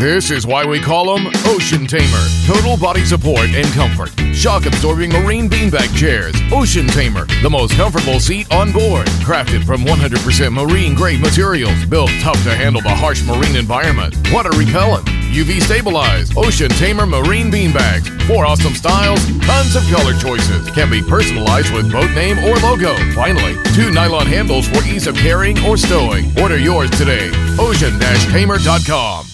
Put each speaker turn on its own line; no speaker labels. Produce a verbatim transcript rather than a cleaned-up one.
This is why we call them Ocean-Tamer. Total body support and comfort. Shock-absorbing marine beanbag chairs. Ocean-Tamer, the most comfortable seat on board. Crafted from one hundred percent marine-grade materials. Built tough to handle the harsh marine environment. Water repellent. U V stabilized. Ocean-Tamer Marine Bean Bags. Four awesome styles, tons of color choices. Can be personalized with boat name or logo. Finally, two nylon handles for ease of carrying or stowing. Order yours today. ocean dash tamer dot com